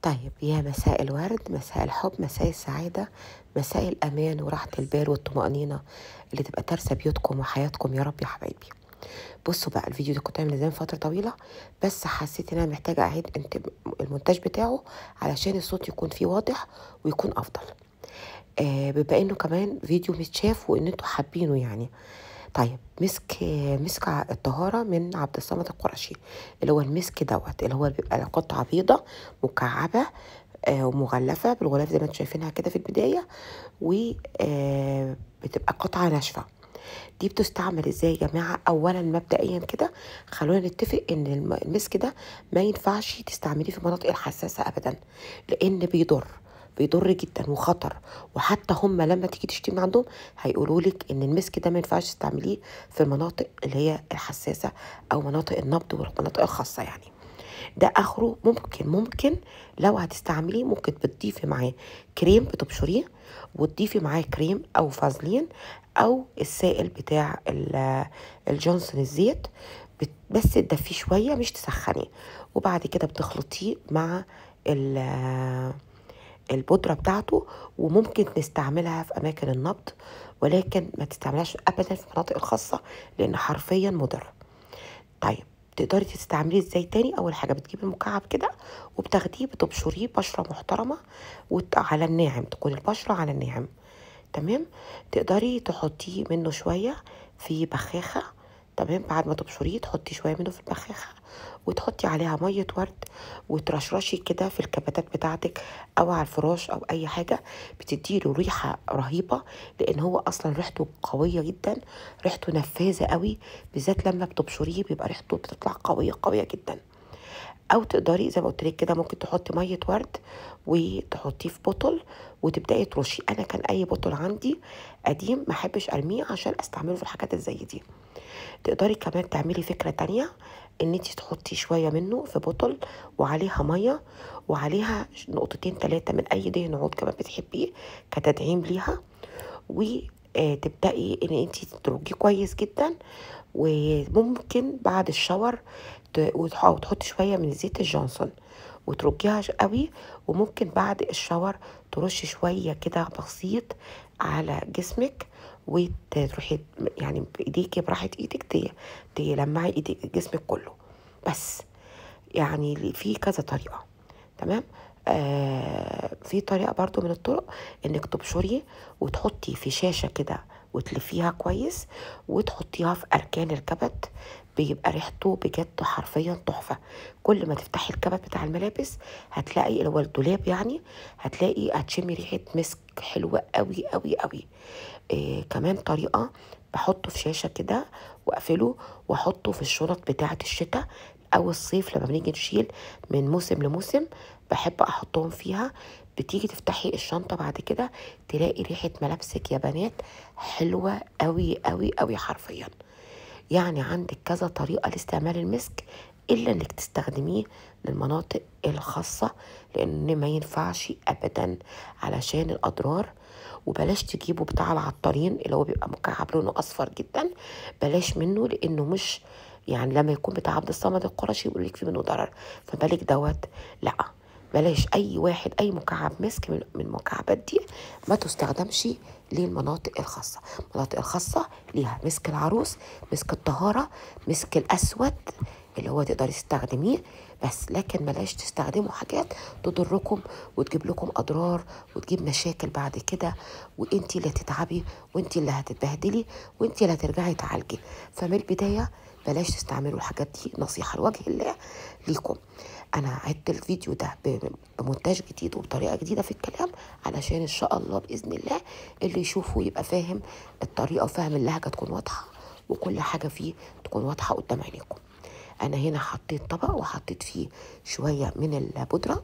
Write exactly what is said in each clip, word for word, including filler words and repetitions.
طيب يا مساء الورد، مساء الحب، مساء السعادة، مساء الأمان وراحة البال والطمأنينة اللي تبقى ترسى بيوتكم وحياتكم يا رب يا حبايبي. بصوا بقى، الفيديو ده كنت عامله زي من فترة طويلة، بس حسيت ان انا محتاجة اعيد انت- المونتاج بتاعه علشان الصوت يكون فيه واضح ويكون افضل. آه بما انه كمان فيديو متشاف وان انتوا حابينه يعني. طيب، مسك مسك ع- الطهارة من عبد الصمد القرشي، اللي هو المسك دوت اللي هو بيبقى قطعة بيضة مكعبة آه ومغلفة بالغلاف زي ما انتم شايفينها كده في البداية، وبتبقى قطعة ناشفة. دي بتستعمل ازاي يا جماعة؟ اولا مبدئيا كده خلونا نتفق ان الم- المسك ده ما ينفعش تستعمليه في المناطق الحساسة ابدا، لان بيضر بيضر جدا وخطر. وحتى هم لما تيجي تشتري من عندهم هيقولوا لك ان المسك ده ما ينفعش تستعمليه في المناطق اللي هي الحساسة او مناطق النبض والمناطق الخاصة يعني. ده اخره ممكن ممكن لو هتستعمليه ممكن بتضيفي معاه كريم بتبشريه، وتضيفي معاه كريم او فازلين او السائل بتاع ال- الجونسون الزيت، بت- بس تدفيه شويه مش تسخنيه. وبعد كده بتخلطيه مع ال- البودره بتاعته. وممكن نستعملها في اماكن النبض، ولكن ما تستعملهاش ابدا في المناطق الخاصه لان حرفيا مضر. طيب، تقدري تستعمليه ازاي تاني؟ اول حاجه بتجيبي المكعب كده وبتاخديه بتبشريه بشره محترمه وت- على الناعم، تكون البشره على الناعم. تمام. تقدري تحطيه منه شويه في بخاخه. تمام، بعد ما تبشريه تحطي شويه منه في البخاخه وتحطي عليها ميه ورد وترشرشي كده في الكباتات بتاعتك او على الفراش او اي حاجه. بتديله ريحه رهيبه، لان هو اصلا ريحته قويه جدا، ريحته نفاذه قوي. بالذات لما بتبشريه بيبقى ريحته بتطلع قويه قويه جدا. او تقدري زي ما قلت لك كده ممكن تحطي ميه ورد وتحطيه في بوتل وتبداي ترشي. انا كان اي بوتل عندي قديم ما احبش ارميه عشان استعمله في الحاجات اللي زي دي. تقدري كمان تعملي فكره تانية، ان انت تحطي شويه منه في بوتل وعليها ميه وعليها نقطتين ثلاثه من اي دهن عود كمان بتحبيه كتدعيم ليها، وتبدأي ان انت تدرجيه كويس جدا. وممكن بعد الشاور ت- وتح- وتحطي شوية من زيت الجونسون وترجيها ش- قوي. وممكن بعد الشاور ترشي شوية كده بسيط على جسمك، وتروحي يعني بايديكي براحة ايدك ت- تلمعي ايدك جسمك كله. بس يعني في كذا طريقة. تمام. آه في طريقة برضو من الطرق انك تبشري وتحطي في شاشة كده وتلفيها كويس وتحطيها في اركان الكبت. بيبقى ريحته بجد حرفيا تحفة. كل ما تفتحي الكبت بتاع الملابس هتلاقي اللي هو الدولاب يعني، هتلاقي هتشمي ريحة مسك حلوة قوي قوي قوي. آه كمان طريقة، بحطه في شاشة كده واقفله واحطه في الشنط بتاعة الشتاء او الصيف لما بنيجي نشيل من موسم لموسم، بحب احطهم فيها. بتيجي تفتحي الشنطة بعد كده تلاقي ريحة ملابسك يا بنات حلوة قوي قوي قوي حرفيا. يعني عندك كذا طريقة لاستعمال المسك، إلا إنك تستخدميه للمناطق الخاصة، لأن ما ينفعش أبدا علشان الأضرار. وبلاش تجيبوا بتاع العطارين اللي هو بيبقى مكعب لونه أصفر جدا، بلاش منه لأنه مش يعني لما يكون بتاع عبد الصمد القرشي يقول لك فيه منه ضرر، فبالك دوت لا. بلاش اي واحد اي مكعب مسك من من المكعبات دي ما تستخدمش للمناطق الخاصه. المناطق الخاصه ليها مسك العروس، مسك الطهاره، مسك الاسود اللي هو تقدري تستخدميه بس. لكن بلاش تستخدموا حاجات تضركم وتجيب لكم اضرار وتجيب مشاكل بعد كده، وانتي اللي هتتعبي وانتي اللي هتتبهدلي وانتي اللي هترجعي تعالجي. فمن البدايه بلاش تستعملوا الحاجات دي، نصيحه لوجه الله ليكم. انا عدت الفيديو ده ب- بمونتاج جديد وبطريقه جديده في الكلام، علشان ان شاء الله باذن الله اللي يشوفه يبقى فاهم الطريقه وفاهم اللهجه تكون واضحه، وكل حاجه فيه تكون واضحه قدام عينيكم. انا هنا حطيت طبق وحطيت فيه شويه من البودره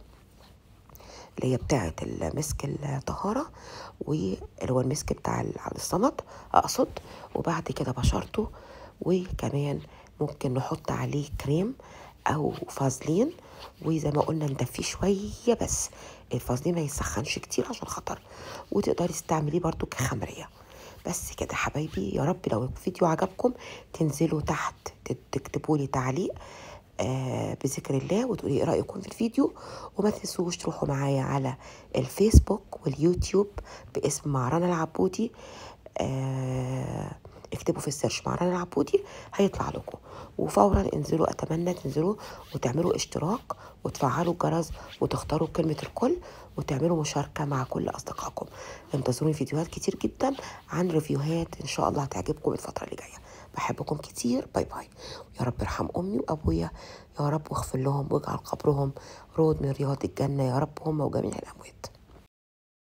اللي هي بتاعه المسك الطهاره، واللي هو المسك بتاع عبد الصمد اقصد. وبعد كده بشرته، وكمان ممكن نحط عليه كريم او فازلين، وزي ما قلنا ندفيه شويه بس. الفازلين ما يسخنش كتير عشان خطر. وتقدري تستعمليه برضو كخمريه. بس كده حبايبي، يا رب لو الفيديو عجبكم تنزلوا تحت تكتبوا لي تعليق آه بذكر الله وتقولي ايه رأيكم في الفيديو. وما تنسوش تروحوا معايا على الفيسبوك واليوتيوب باسم مع رنا العبودي. آه اكتبوا في السيرش مع رنا العبودي هيطلع لكم، وفورا انزلوا، اتمنى تنزلوا وتعملوا اشتراك وتفعلوا الجرس وتختاروا كلمة الكل وتعملوا مشاركة مع كل اصدقائكم. انتظروني فيديوهات كتير جدا عن ريفيوهات ان شاء الله هتعجبكم الفترة اللي جاية. بحبكم كتير، باي باي. يا رب ارحم امي وابويا يا رب، واغفر لهم واجعل قبرهم روض من رياض الجنة يا رب، هم وجميع الاموات.